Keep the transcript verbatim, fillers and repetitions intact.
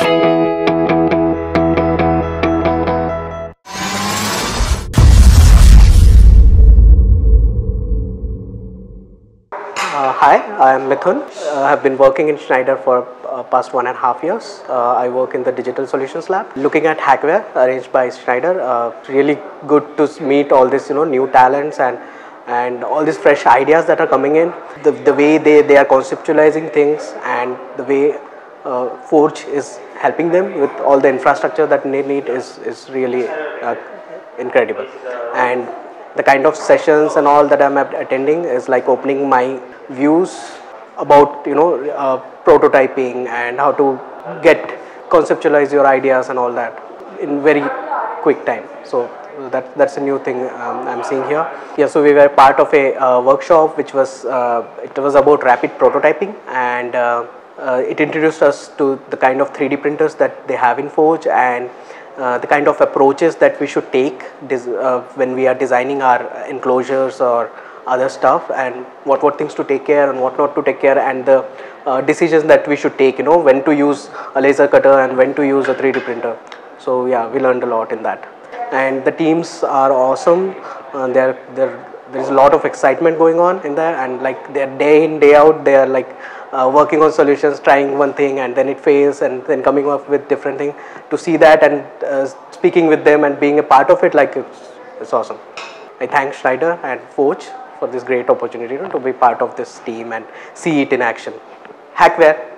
Uh, hi, I am Mithun. Uh, I have been working in Schneider for uh, past one and a half years. Uh, I work in the Digital Solutions Lab, looking at Hackware arranged by Schneider. Uh, really good to meet all this, you know, new talents and and all these fresh ideas that are coming in. The the way they they are conceptualizing things and the way uh, Forge is helping them with all the infrastructure that they need is is really uh, incredible. And the kind of sessions and all that I'm attending is like opening my views about, you know, uh, prototyping and how to get conceptualize your ideas and all that in very quick time. So that that's a new thing um, I'm seeing here. Yeah, so we were part of a uh, workshop which was uh, it was about rapid prototyping, and uh, uh, it introduced us to the kind of three D printers that they have in Forge and Uh, the kind of approaches that we should take uh, when we are designing our enclosures or other stuff, and what what things to take care and what not to take care, and the uh, decisions that we should take, you know, when to use a laser cutter and when to use a three D printer. So yeah, we learned a lot in that, and the teams are awesome. Uh, there there there is a lot of excitement going on in there, and like they're day in day out they are like Uh, working on solutions, trying one thing and then it fails, and then coming up with different thing. To see that and uh, speaking with them and being a part of it, like it's, it's awesome. I thank Schneider and Forge for this great opportunity, you know, to be part of this team and see it in action. Hackware.